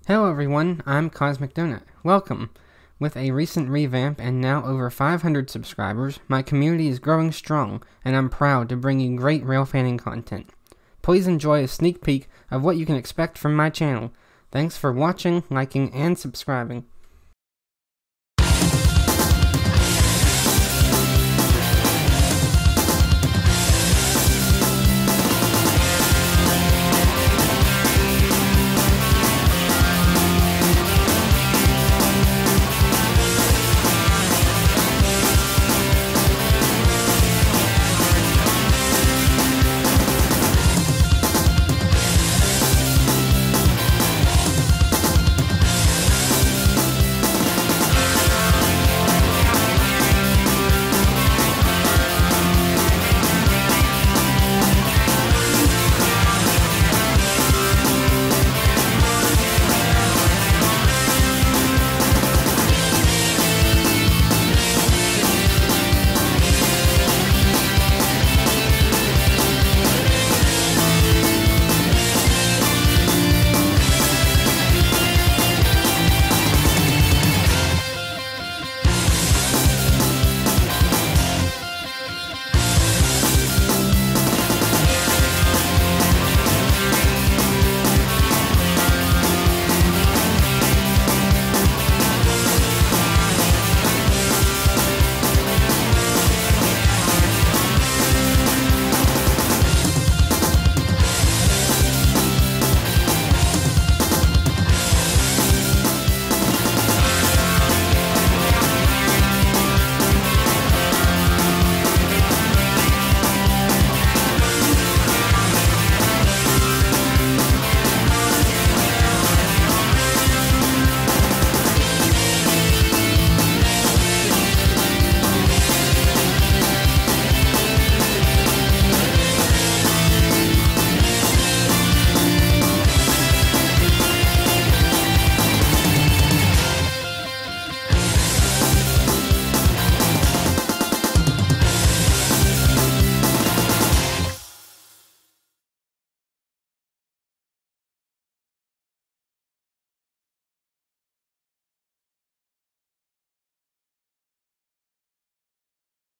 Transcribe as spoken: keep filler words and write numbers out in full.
Hello everyone, I'm CosmicDonut. Welcome! With a recent revamp and now over five hundred subscribers, my community is growing strong, and I'm proud to bring you great railfanning content. Please enjoy a sneak peek of what you can expect from my channel. Thanks for watching, liking, and subscribing.